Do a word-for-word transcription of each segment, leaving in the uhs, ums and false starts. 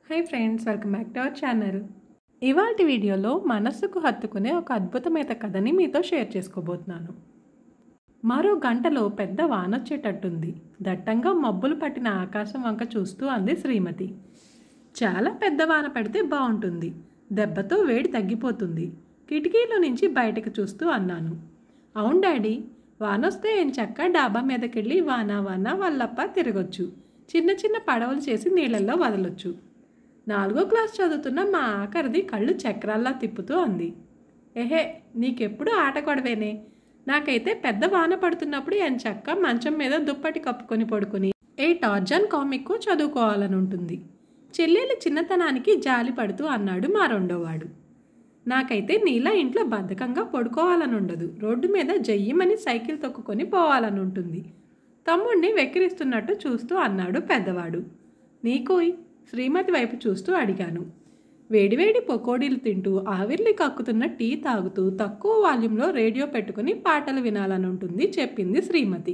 High friends, welcome back to our channel. ఇవాల్టి వీడియోలో మనసుకు హత్తుకునే ఒక అద్భుతమైన కథని మీతో షేర్ చేసుకోబోతున్నాను. మరో గంటలో పెద్ద వానొచ్చేటట్టుంది. దట్టంగా మబ్బులు పట్టిన ఆకాశం వంక చూస్తూ అంది శ్రీమతి. చాలా పెద్ద వాన పడితే బాగుంటుంది, దెబ్బతో వేడి తగ్గిపోతుంది. కిటికీలో నుంచి బయటకు చూస్తూ అన్నాను. అవును డాడీ, వానొస్తే ఏం చక్క డాబా మీదకెళ్ళి వాన వాన వల్లప్ప తిరగొచ్చు. చిన్న చిన్న పడవలు చేసి నీళ్ళల్లో వదలొచ్చు. నాలుగో క్లాస్ చదువుతున్న మా ఆఖరిది కళ్ళు చక్రాల్లా తిప్పుతూ అంది. ఏహే, నీకెప్పుడు ఆట గొడవేనే. నాకైతే పెద్ద వాన పడుతున్నప్పుడు ఎంచక్క మంచం మీద దుప్పటి కప్పుకొని పడుకుని ఏ టార్జన్ కామిక్ చదువుకోవాలని ఉంటుంది. చెల్లెలు చిన్నతనానికి జాలి పడుతూ అన్నాడు మా రెండోవాడు. నాకైతే నీలా ఇంట్లో బద్ధకంగా పడుకోవాలని ఉండదు. రోడ్డు మీద జయ్యమని సైకిల్ తొక్కుకొని పోవాలని ఉంటుంది. తమ్ముడిని వెక్కిరిస్తున్నట్టు చూస్తూ అన్నాడు పెద్దవాడు. నీకోయ్? శ్రీమతి వైపు చూస్తూ అడిగాను. వేడివేడి పకోడీలు తింటూ ఆవిర్లి కక్కుతున్న టీ తాగుతూ తక్కువ వాల్యూమ్లో రేడియో పెట్టుకుని పాటలు వినాలని ఉంటుంది చెప్పింది శ్రీమతి.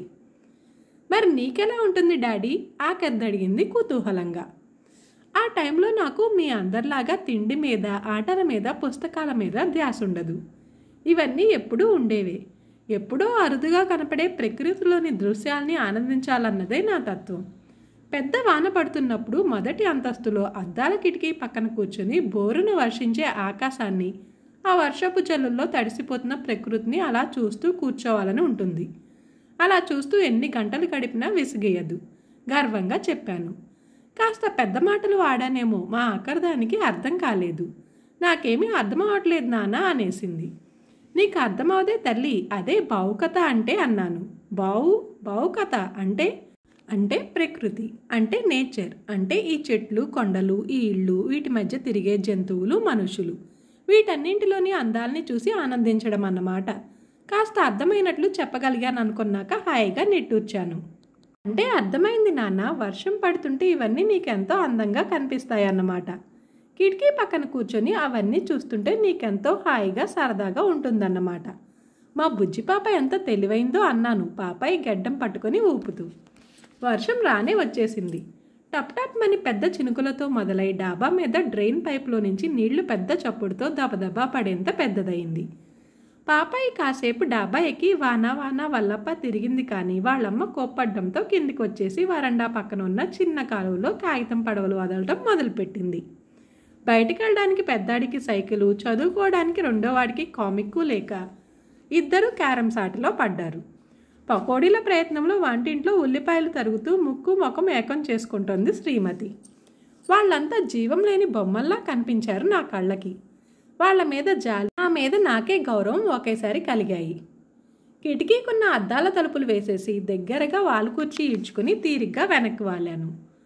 మరి నీకెలా ఉంటుంది డాడీ? ఆకెద్దడిగింది కుతూహలంగా. ఆ టైంలో నాకు మీ అందరిలాగా తిండి మీద, ఆటల మీద, పుస్తకాల మీద ధ్యాస ఉండదు. ఇవన్నీ ఎప్పుడూ ఉండేవే. ఎప్పుడో అరుదుగా కనపడే ప్రకృతిలోని దృశ్యాల్ని ఆనందించాలన్నదే నా తత్వం. పెద్ద వాన పడుతున్నప్పుడు మొదటి అంతస్తులో అద్దాల కిటికీ పక్కన కూర్చొని బోరును వర్షించే ఆకాశాన్ని, ఆ వర్షపు జల్లుల్లో తడిసిపోతున్న ప్రకృతిని అలా చూస్తూ కూర్చోవాలని ఉంటుంది. అలా చూస్తూ ఎన్ని గంటలు గడిపినా విసిగేయదు, గర్వంగా చెప్పాను. కాస్త పెద్ద మాటలు వాడానేమో, మా ఆఖరిదానికి అర్థం కాలేదు. నాకేమీ అర్థం అవట్లేదు నాన్న అనేసింది. నీకు అర్థమవుదే తల్లి, అదే భావుకథ అంటే అన్నాను. బావు భావుకథ అంటే అంటే ప్రకృతి, అంటే నేచర్, అంటే ఈ చెట్లు, కొండలు, ఈ ఇళ్ళు, వీటి మధ్య తిరిగే జంతువులు, మనుషులు, వీటన్నింటిలోని అందాల్ని చూసి ఆనందించడం అన్నమాట. కాస్త అర్థమైనట్లు చెప్పగలిగాను అనుకున్నాక హాయిగా నిట్టూర్చాను. అంటే అర్థమైంది నాన్న, వర్షం పడుతుంటే ఇవన్నీ నీకెంతో అందంగా కనిపిస్తాయన్నమాట. కిటికీ పక్కన కూర్చొని అవన్నీ చూస్తుంటే నీకెంతో హాయిగా సరదాగా ఉంటుందన్నమాట. మా బుజ్జి పాప ఎంత తెలివైందో అన్నాను పాపాయి గడ్డం పట్టుకొని ఊపుతూ. వర్షం రానే వచ్చేసింది. టప్ టప్ మని పెద్ద చినుకులతో మొదలై డాబా మీద డ్రైన్ పైప్లో నుంచి నీళ్లు పెద్ద చప్పుడుతో దబదబా పడేంత పెద్దదయింది. పాపాయి కాసేపు డాబా ఎక్కి వానా వానా వల్లప్ప తిరిగింది. కానీ వాళ్ళమ్మ కోప్పడ్డంతో కిందికి వచ్చేసి వరండా పక్కన ఉన్న చిన్న కాలువలో కాగితం పడవలు వదలటం మొదలుపెట్టింది. బయటికి వెళ్ళడానికి పెద్దాడికి సైకిలు, చదువుకోవడానికి రెండోవాడికి కామిక్కు లేక ఇద్దరు క్యారమ్స్ ఆటలో పడ్డారు. పకోడీల ప్రయత్నంలో వంటింట్లో ఉల్లిపాయలు తరుగుతూ ముక్కు ముఖం ఏకం చేసుకుంటోంది శ్రీమతి. వాళ్ళంతా జీవం లేని బొమ్మల్లా కనిపించారు నా కళ్ళకి. వాళ్ళ మీద జాలి, నా మీద నాకే గౌరవం ఒకేసారి కలిగాయి. కిటికీకున్న అద్దాల తలుపులు వేసేసి దగ్గరగా వాలు కూర్చి ఈడ్చుకుని తీరిగ్గా వెనక్కి వాలాను.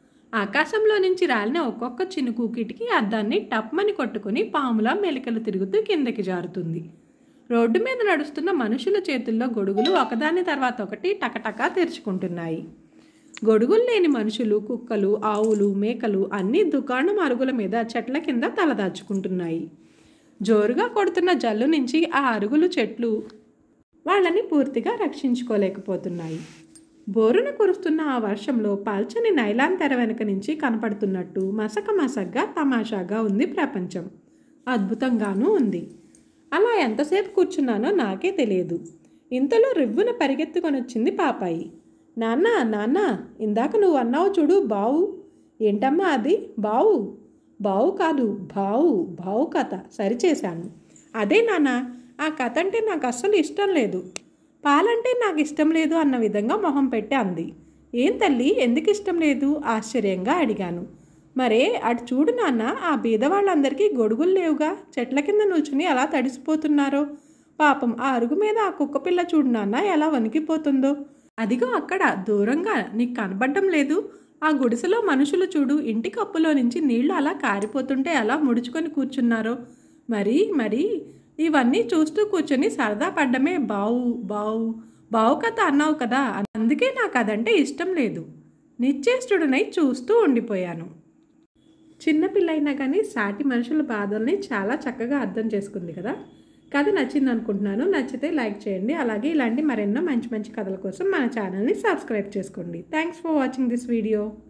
ఆకాశంలో నుంచి రాలిన ఒక్కొక్క చినుకు కిటికీ అద్దాన్ని టప్మని కొట్టుకుని పాములా మెలికలు తిరుగుతూ కిందకి జారుతుంది. రోడ్డు మీద నడుస్తున్న మనుషుల చేతుల్లో గొడుగులు ఒకదాని తర్వాత ఒకటి టకటకా తెరుచుకుంటున్నాయి. గొడుగులు లేని మనుషులు, కుక్కలు, ఆవులు, మేకలు అన్నీ దుకాణం అరుగుల మీద చెట్ల కింద తలదాచుకుంటున్నాయి. జోరుగా కొడుతున్న జల్లు నుంచి ఆ అరుగులు చెట్లు వాళ్ళని పూర్తిగా రక్షించుకోలేకపోతున్నాయి. బోరున కురుస్తున్న ఆ వర్షంలో పల్చని నైలాన్ తెర వెనక నుంచి కనపడుతున్నట్టు మసక మసగ్గా తమాషాగా ఉంది ప్రపంచం. అద్భుతంగానూ ఉంది. అలా ఎంతసేపు కూర్చున్నానో నాకే తెలియదు. ఇంతలో రివ్వున పరిగెత్తుకొని వచ్చింది పాపాయి. నాన్న నాన్న, ఇందాక నువ్వు అన్నావు చూడు బావు. ఏంటమ్మా అది? బావు బావు కాదు, బావు బావు కథ సరిచేశాను. అదే నాన్న, ఆ కథ అంటే నాకు అస్సలు ఇష్టం లేదు. పాలంటే నాకు ఇష్టం లేదు అన్న విధంగా మొహం పెట్టి అంది. ఏం తల్లి, ఎందుకు ఇష్టం లేదు? ఆశ్చర్యంగా అడిగాను. మరే అటు చూడు నాన్న, ఆ బీదవాళ్ళందరికీ గొడుగులు లేవుగా, చెట్ల కింద నుంచుని అలా తడిసిపోతున్నారో. పాపం ఆ అరుగు మీద ఆ కుక్కపిల్ల చూడు నాన్న ఎలా వణికిపోతుందో. అదిగో అక్కడ దూరంగా నీకు కనబడ్డం లేదు? ఆ గుడిసెలో మనుషులు చూడు, ఇంటి కప్పులో నుంచి నీళ్లు అలా కారిపోతుంటే ఎలా ముడుచుకొని కూర్చున్నారో. మరి మరి ఇవన్నీ చూస్తూ కూర్చొని సరదా పడ్డమే బావు బావు బావు కథ అన్నావు కదా, అందుకే నాకు అదంటే ఇష్టం లేదు. నిశ్చేష్టుడనై చూస్తూ ఉండిపోయాను. చిన్నపిల్లైనా కానీ సాటి మనుషుల బాధల్ని చాలా చక్కగా అర్థం చేసుకుంది కదా. కథ నచ్చింది అనుకుంటున్నాను. నచ్చితే లైక్ చేయండి. అలాగే ఇలాంటి మరెన్నో మంచి మంచి కథల కోసం మన ఛానల్ని సబ్స్క్రైబ్ చేసుకోండి. Thanks for watching this video.